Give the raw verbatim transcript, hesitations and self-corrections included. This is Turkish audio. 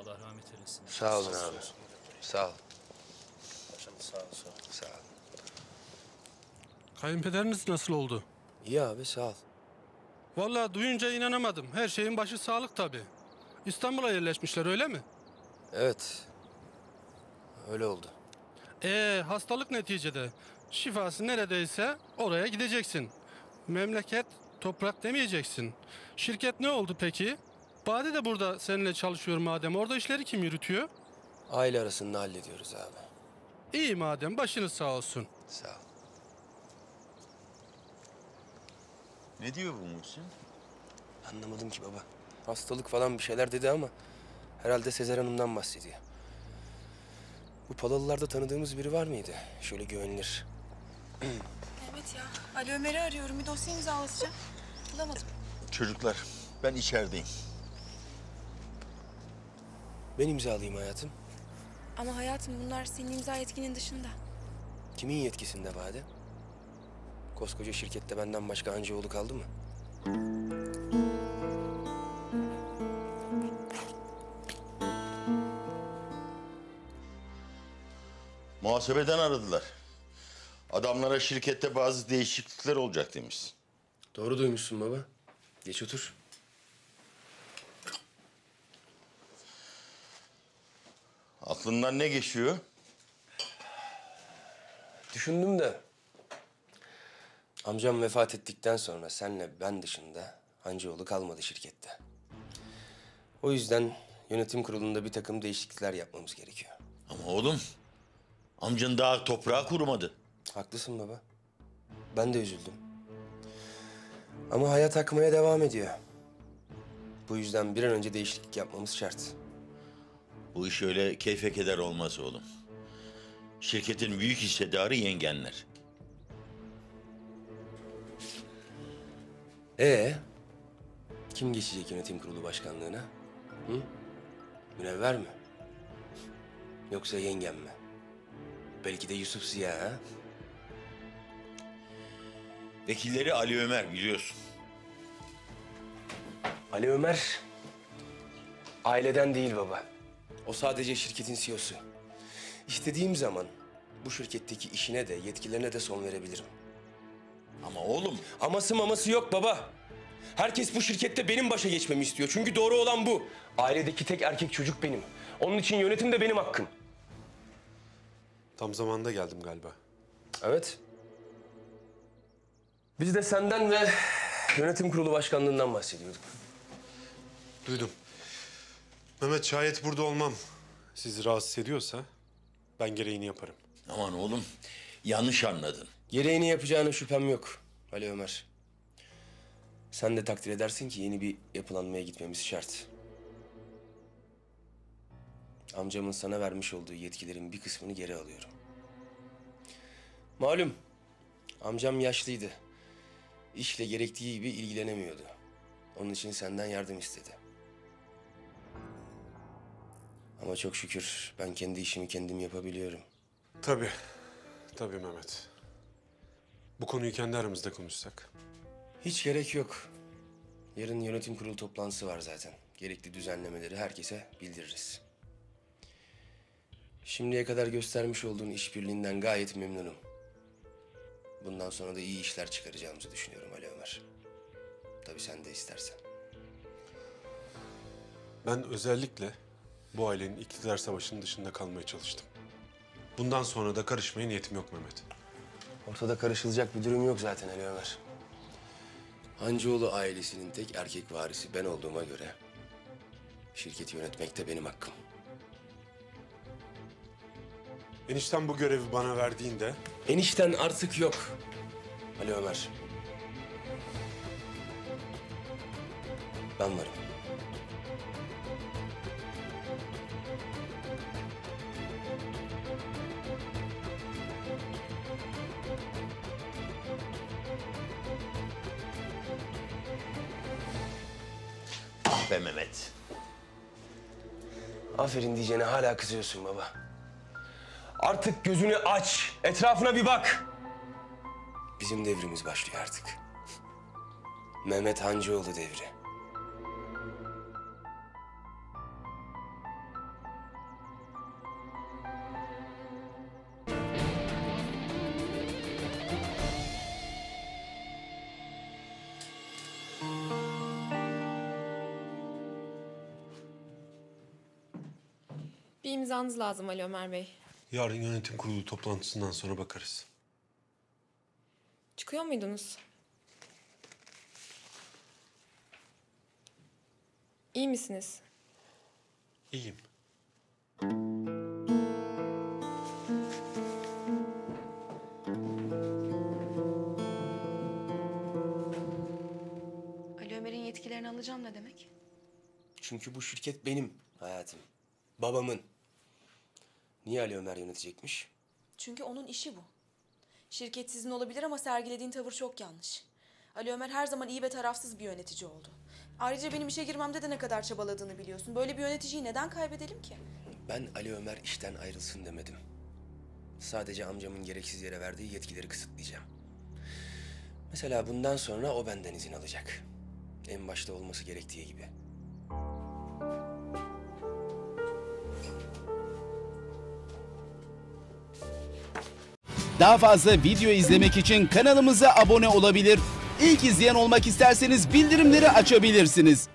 Allah rahmet eylesin. Sağ olun abi. Sağ ol. Sağ ol, sağ ol. Sağ ol. Kayınpederiniz nasıl oldu? İyi abi, sağ ol. Vallahi duyunca inanamadım. Her şeyin başı sağlık tabii. İstanbul'a yerleşmişler öyle mi? Evet. Öyle oldu. Ee, hastalık neticede. Şifası neredeyse oraya gideceksin. Memleket, toprak demeyeceksin. Şirket ne oldu peki? Bade de burada seninle çalışıyor madem. Orada işleri kim yürütüyor? Aile arasında hallediyoruz abi. İyi madem, başınız sağ olsun. Sağ ol. Ne diyor bu Muhsin? Anlamadım ki baba. Hastalık falan bir şeyler dedi ama herhalde Sezer Hanım'dan bahsediyor. Bu Palalılarda tanıdığımız biri var mıydı? Şöyle güvenilir. Evet ya. Ali Ömer'i arıyorum. Bir dosya imzalatacağım. Bulamadım. Çocuklar, ben içerideyim. Ben imzalayayım hayatım. Ama hayatım bunlar senin imza yetkinin dışında. Kimin yetkisinde Bade? Koskoca şirkette benden başka Hancıoğlu kaldı mı? Muhasebeden aradılar. Adamlara şirkette bazı değişiklikler olacak demiş. Doğru duymuşsun baba. Geç otur. Aklından ne geçiyor? Düşündüm de amcam vefat ettikten sonra senle ben dışında Hancıoğlu kalmadı şirkette. O yüzden yönetim kurulunda bir takım değişiklikler yapmamız gerekiyor. Ama oğlum, amcan daha toprağa kurumadı. Haklısın baba. Ben de üzüldüm. Ama hayat akmaya devam ediyor. Bu yüzden bir an önce değişiklik yapmamız şart. Bu iş öyle keyfe keder olmaz oğlum. Şirketin büyük hissedarı yengenler. Ee, kim geçecek yönetim kurulu başkanlığına? Hı? Münevver mi? Yoksa yengem mi? Belki de Yusuf Ziya ha? Vekilleri Ali Ömer biliyorsun. Ali Ömer aileden değil baba. O sadece şirketin C E O'su. İstediğim zaman bu şirketteki işine de yetkilerine de son verebilirim. Ama oğlum... Aması maması yok baba. Herkes bu şirkette benim başa geçmemi istiyor. Çünkü doğru olan bu. Ailedeki tek erkek çocuk benim. Onun için yönetim de benim hakkım. Tam zamanında geldim galiba. Evet. Biz de senden ve yönetim kurulu başkanlığından bahsediyorduk. Duydum. Mehmet, şayet burada olmam sizi rahatsız ediyorsa ben gereğini yaparım. Aman oğlum, yanlış anladın. Gereğini yapacağına şüphem yok Ali Ömer. Sen de takdir edersin ki yeni bir yapılanmaya gitmemiz şart. Amcamın sana vermiş olduğu yetkilerin bir kısmını geri alıyorum. Malum, amcam yaşlıydı. İşle gerektiği gibi ilgilenemiyordu. Onun için senden yardım istedi. Ama çok şükür ben kendi işimi kendim yapabiliyorum. Tabii. Tabii Mehmet. Bu konuyu kendi aramızda konuşsak. Hiç gerek yok. Yarın yönetim kurulu toplantısı var zaten. Gerekli düzenlemeleri herkese bildiririz. Şimdiye kadar göstermiş olduğun işbirliğinden gayet memnunum. Bundan sonra da iyi işler çıkaracağımızı düşünüyorum Ali Ömer. Tabii sen de istersen. Ben özellikle bu ailenin iktidar savaşının dışında kalmaya çalıştım. Bundan sonra da karışmaya niyetim yok Mehmet. Ortada karışılacak bir durum yok zaten Ali Ömer. Hancıoğlu ailesinin tek erkek varisi ben olduğuma göre şirketi yönetmek de benim hakkım. Enişten bu görevi bana verdiğinde Enişten artık yok Ali Ömer. Ben varım. Ah be Mehmet. Aferin diyeceğine hala kızıyorsun baba. Artık gözünü aç, etrafına bir bak. Bizim devrimiz başlıyor artık. Mehmet Hancıoğlu devri. Bir imzanız lazım Ali Ömer Bey. Yarın yönetim kurulu toplantısından sonra bakarız. Çıkıyor muydunuz? İyi misiniz? İyiyim. Ali Ömer'in yetkilerini alacağım ne demek? Çünkü bu şirket benim hayatım. Babamın. Niye Ali Ömer yönetecekmiş? Çünkü onun işi bu. Şirket sizin olabilir ama sergilediğin tavır çok yanlış. Ali Ömer her zaman iyi ve tarafsız bir yönetici oldu. Ayrıca benim işe girmemde de ne kadar çabaladığını biliyorsun. Böyle bir yöneticiyi neden kaybedelim ki? Ben Ali Ömer işten ayrılsın demedim. Sadece amcamın gereksiz yere verdiği yetkileri kısıtlayacağım. Mesela bundan sonra o benden izin alacak. En başta olması gerektiği gibi. Daha fazla video izlemek için kanalımıza abone olabilir. İlk izleyen olmak isterseniz bildirimleri açabilirsiniz.